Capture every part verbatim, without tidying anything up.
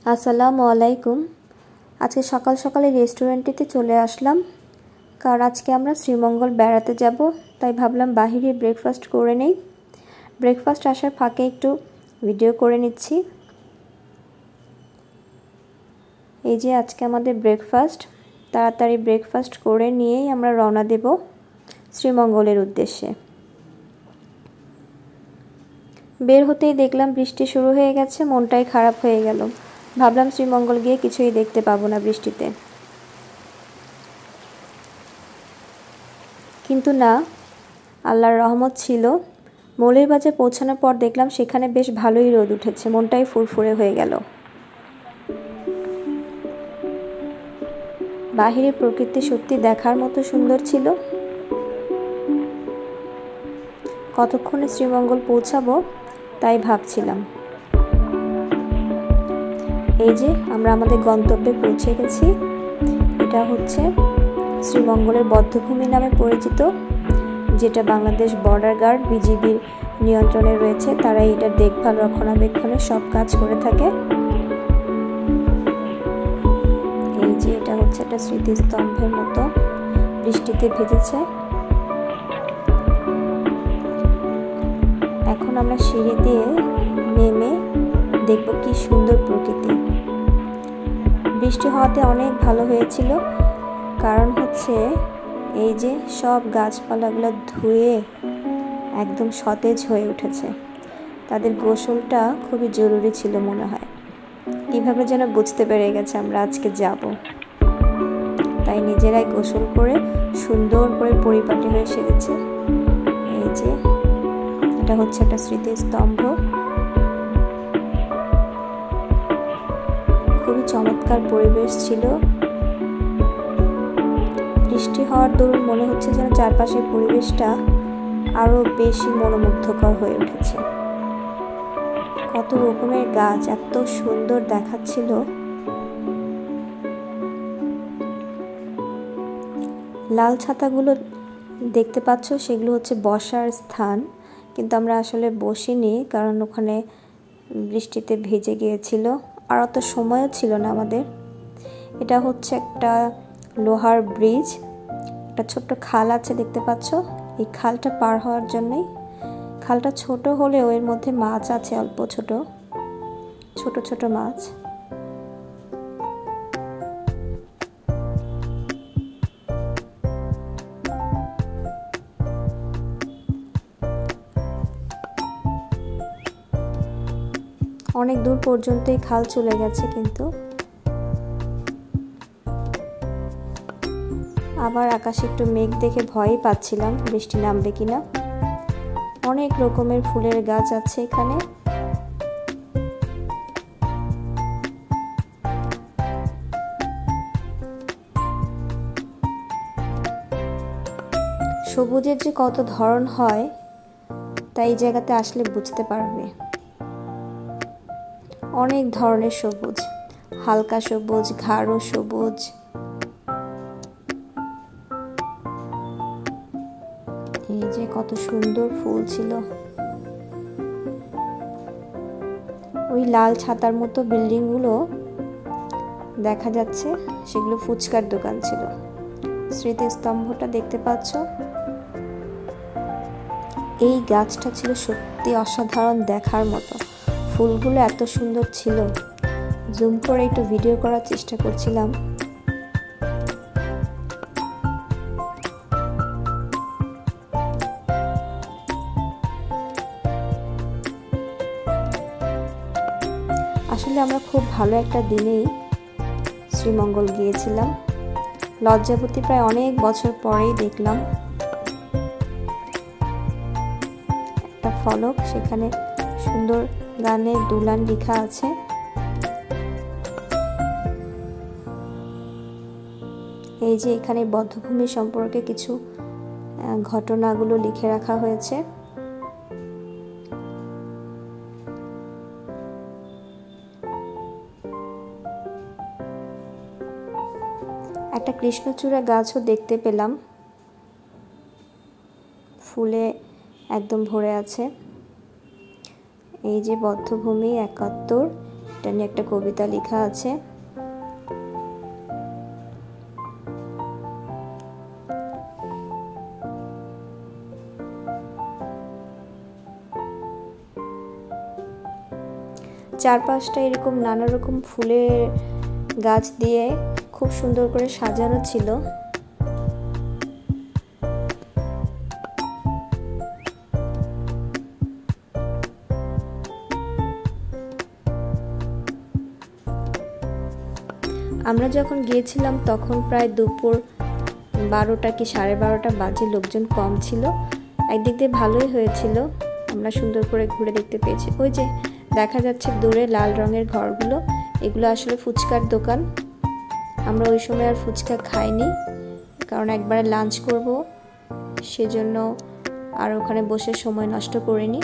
আসসালামু আলাইকুম। আজকে সকাল সকালে রেস্টুরেন্টেতে চলে আসলাম, কারণ আজকে আমরা শ্রীমঙ্গল বেড়াতে যাব, তাই ভাবলাম বাহিরে ব্রেকফাস্ট করে নেই। ব্রেকফাস্ট আসার ফাঁকে একটু ভিডিও করে নিচ্ছি। এই যে আজকে আমাদের ব্রেকফাস্ট, তাড়াতাড়ি ব্রেকফাস্ট করে নিয়েই আমরা রওনা দেব শ্রীমঙ্গলের উদ্দেশ্যে। বের হতেই দেখলাম বৃষ্টি শুরু হয়ে গেছে, মনটাই খারাপ হয়ে গেল। ভাবলাম শ্রীমঙ্গল গিয়ে কিছুই দেখতে পাবো না বৃষ্টিতে, কিন্তু না, আল্লাহর রহমত ছিল। মৌলভীবাজারে পৌঁছানোর পর দেখলাম সেখানে বেশ ভালোই রোদ উঠেছে, মনটাই ফুরফুরে হয়ে গেল। বাহিরের প্রকৃতি সত্যি দেখার মতো সুন্দর ছিল। কতক্ষণে শ্রীমঙ্গল পৌঁছাবো তাই ভাবছিলাম। এই যে আমরা আমাদের গন্তব্যে পৌঁছে গেছি। এটা হচ্ছে শ্রীমঙ্গলের বধ্যভূমি নামে পরিচিত, যেটা বাংলাদেশ বর্ডার গার্ড বিজিবির নিয়ন্ত্রণে রয়েছে। তারা এটার দেখভাল রক্ষণাবেক্ষণের সব কাজ করে থাকে। এই যে এটা হচ্ছে একটা স্মৃতিস্তম্ভের মতো, বৃষ্টিতে ভিজেছে। এখন আমরা সিঁড়ি দিয়ে নেমে দেখব কি সুন্দর প্রকৃতি। বৃষ্টি হওয়াতে অনেক ভালো হয়েছিল, কারণ হচ্ছে এই যে সব গাছপালাগুলো ধুয়ে একদম সতেজ হয়ে উঠেছে। তাদের গোসলটা খুবই জরুরি ছিল মনে হয়। কিভাবে যেন বুঝতে পেরে গেছে আমরা আজকে যাব, তাই নিজেরাই গোসল করে সুন্দর করে পরিপাটি হয়ে সেজেছে। এই যে এটা হচ্ছে একটা স্মৃতিস্তম্ভ, খুবই চমৎকার পরিবেশ ছিল। বৃষ্টি হওয়ার দরুন মনে হচ্ছে যেন চারপাশের পরিবেশটা আরো বেশি মনোমুগ্ধকর হয়ে উঠেছে। কত রকমের গাছ, এত সুন্দর দেখাচ্ছিল। লাল ছাতাগুলো দেখতে পাচ্ছ, সেগুলো হচ্ছে বসার স্থান, কিন্তু আমরা আসলে বসিনি, কারণ ওখানে বৃষ্টিতে ভিজে গিয়েছিল আর অত সময়ও ছিল না আমাদের। এটা হচ্ছে একটা লোহার ব্রিজ, একটা ছোট্ট খাল আছে দেখতে পাচ্ছ। এই খালটা পার হওয়ার জন্যই, খালটা ছোট হলেও এর মধ্যে মাছ আছে, অল্প ছোট ছোট ছোট মাছ। অনেক দূর পর্যন্ত এই খাল চলে গেছে, কিন্তু আবার আকাশে একটু মেঘ দেখে ভয়ই পাচ্ছিলাম বৃষ্টি নামবে কিনা। অনেক রকমের ফুলের গাছ আছে এখানে। সবুজের যে কত ধরন হয় তাই এই জায়গাতে আসলে বুঝতে পারবে। অনেক ধরনের সবুজ, হালকা সবুজ, গাঢ় সবুজ। এই যে কত সুন্দর ফুল ছিল। ওই লাল ছাতার মতো বিল্ডিং গুলো দেখা যাচ্ছে, সেগুলো ফুচকার দোকান ছিল। স্মৃতিস্তম্ভটা দেখতে পাচ্ছ। এই গাছটা ছিল সত্যি অসাধারণ দেখার মতো, ফুলগুলো এত সুন্দর ছিল। জুম করে একটু ভিডিও করার চেষ্টা করছিলাম। আসলে আমরা খুব ভালো একটা দিনেই শ্রীমঙ্গল গিয়েছিলাম। লজ্জাবতী প্রায় অনেক বছর পরেই দেখলাম একটা ফলক, সেখানে সুন্দর গানের দুলান লেখা আছে। এই যে এখানে বধ্যভূমি সম্পর্কে কিছু ঘটনাগুলো লিখে রাখা হয়েছে। একটা কৃষ্ণচূড়া গাছও দেখতে পেলাম, ফুলে একদম ভরে আছে। এই যে বধ্যভূমি একাত্তর, সেটা নিয়ে একটা কবিতা লেখা আছে। চারপাশটা এরকম নানা রকম ফুলের গাছ দিয়ে খুব সুন্দর করে সাজানো ছিল। আমরা যখন গিয়েছিলাম তখন প্রায় দুপুর বারোটা কি সাড়ে বারোটা বাজে, লোকজন কম ছিল। একদিক দিয়ে ভালোই হয়েছিল, আমরা সুন্দর করে ঘুরে দেখতে পেয়েছি। ওই যে দেখা যাচ্ছে দূরে লাল রঙের ঘরগুলো, এগুলো আসলে ফুচকার দোকান। আমরা ওই সময় আর ফুচকা খাইনি, কারণ একবারে লাঞ্চ করব, সেজন্য আর ওখানে বসে সময় নষ্ট করিনি।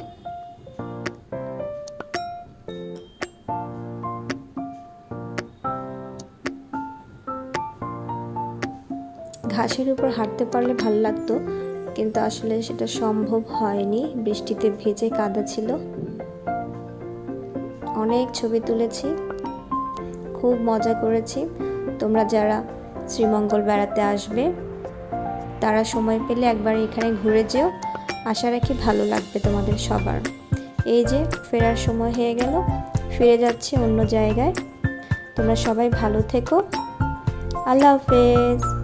ঘাসের উপর হাঁটতে পারলে ভালো লাগতো, কিন্তু আসলে সেটা সম্ভব হয়নি, বৃষ্টিতে ভেজে কাদা ছিল। অনেক ছবি তুলেছি, খুব মজা করেছি। তোমরা যারা শ্রীমঙ্গল বেড়াতে আসবে তারা সময় পেলে একবার এখানে ঘুরে যেও, আশা রাখি ভালো লাগবে তোমাদের সবার। এই যে ফেরার সময় হয়ে গেল, ফিরে যাচ্ছে অন্য জায়গায়। তোমরা সবাই ভালো থেকো, আল্লাহ হাফেজ।